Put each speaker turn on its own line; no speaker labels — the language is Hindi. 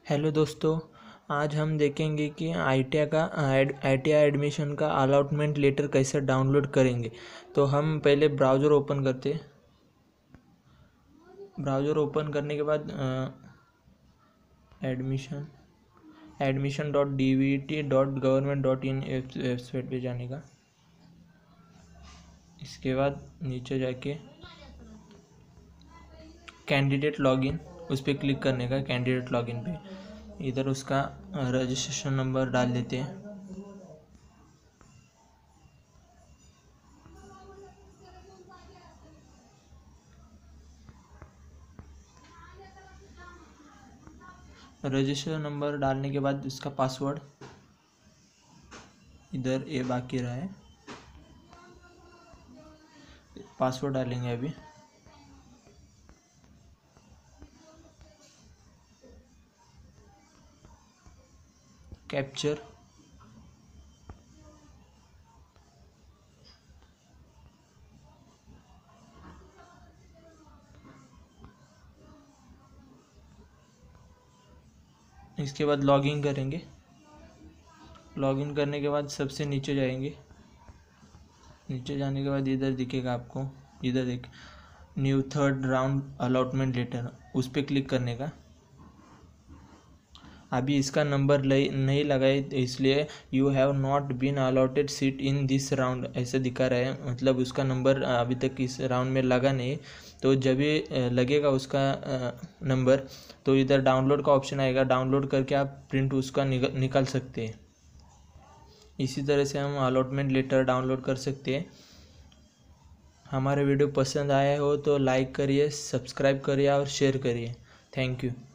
हेलो दोस्तों, आज हम देखेंगे कि ITI एडमिशन का अलॉटमेंट लेटर कैसे डाउनलोड करेंगे। तो हम पहले ब्राउज़र ओपन करते हैं। ब्राउज़र ओपन करने के बाद admission.dvt.government.in वेबसाइट पे जाने का। इसके बाद नीचे जाके कैंडिडेट लॉगिन उस पर क्लिक करने का। कैंडिडेट लॉगिन पे इधर उसका रजिस्ट्रेशन नंबर डाल देते हैं। रजिस्ट्रेशन नंबर डालने के बाद इसका पासवर्ड इधर ये बाकी रहा है, पासवर्ड डालेंगे अभी। कैप्चर इसके बाद लॉगिन करेंगे। लॉगिन करने के बाद सबसे नीचे जाएंगे। नीचे जाने के बाद इधर दिखेगा आपको, इधर एक new third round allotment letter, उस पर क्लिक करने का। अभी इसका नंबर नहीं लगा है, इसलिए you have not been allotted seat in this round ऐसे दिखा रहा है। मतलब उसका नंबर अभी तक इस राउंड में लगा नहीं। तो जब भी लगेगा उसका नंबर तो इधर डाउनलोड का ऑप्शन आएगा। डाउनलोड करके आप प्रिंट उसका निकाल सकते हैं। इसी तरह से हम अलॉटमेंट लेटर डाउनलोड कर सकते हैं। हमारे वीडियो पसंद आया हो तो लाइक करिए, सब्सक्राइब करिए और शेयर करिए। Thank you.